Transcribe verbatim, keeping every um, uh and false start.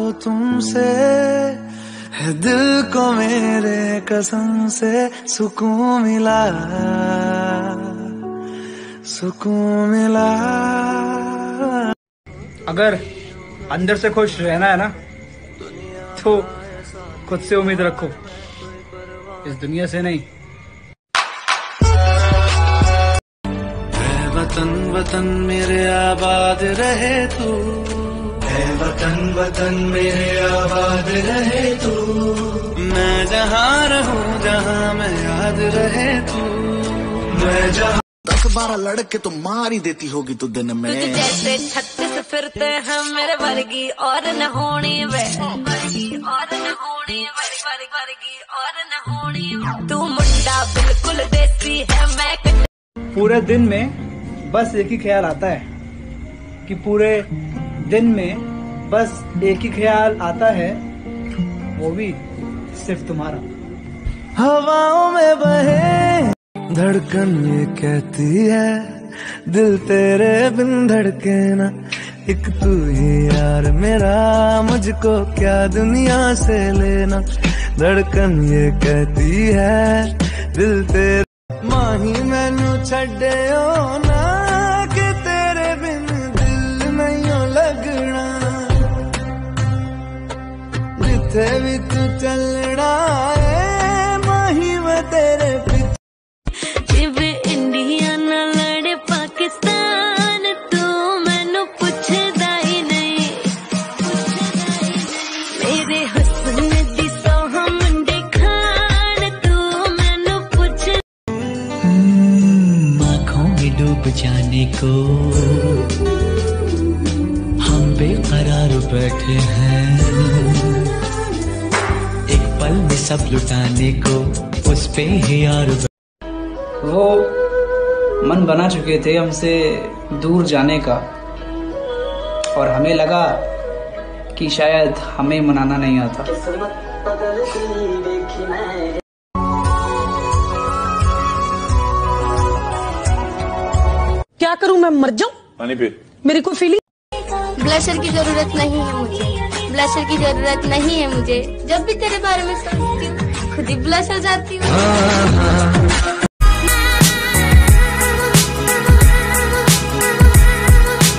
तुमसे है दिल को मेरे कसम से सुकून मिला, सुकून मिला। अगर अंदर से खुश रहना है ना तो खुद से उम्मीद रखो, इस दुनिया से नहीं। वतन वतन मेरे आबाद रहे तू, है वतन वतन मेरे आबाद रहे तू। मैं जहाँ रहूं जहाँ मैं याद रहे तू, मैं जहाँ। दस बारह लड़के तो मार ही देती होगी तू दिन में। जैसे छत्तीस फिरते हैं मेरे वर्गी और न होनी वे, वर्गी और न होनी वर्गी वर्गी और न होनी। तू मुंडा बिल्कुल देसी है, मैं पूरे दिन में बस एक ही ख्याल आता है कि पूरे दिन में बस एक ही ख्याल आता है, वो भी सिर्फ तुम्हारा। हवाओं में बहे धड़कन ये कहती है, दिल तेरे बिन धड़के ना, एक तू ही यार मेरा, मुझको क्या दुनिया से लेना। धड़कन ये कहती है, दिल तेरे माही मैनू छड्डे ओ ना, कि तेरे बिन दिल नहीं लगना। जिथे भी तू चलना है माही मैं तेरे पीछे। जिवे इंडिया ना लड़े पाकिस्तान, तू मैनू पुछदा ही नहीं, मेरे हुस्न दी सोहा मुंडे खान, तू मैनू पुछ। आँखों में डूब जाने को हम बेकरार बैठे हैं, एक पल में सब लुटाने को उस पे ही यार। वो मन बना चुके थे हमसे दूर जाने का, और हमें लगा कि शायद हमें मनाना नहीं आता। क्या करूं मैं, मर जाऊं? पानी पी। मेरी कोई फीलिंग। ब्लशर की जरूरत नहीं है मुझे, ब्लशर की जरूरत नहीं है मुझे। जब भी तेरे बारे में सोचती हूँ खुद ही ब्लश हो जाती हूँ।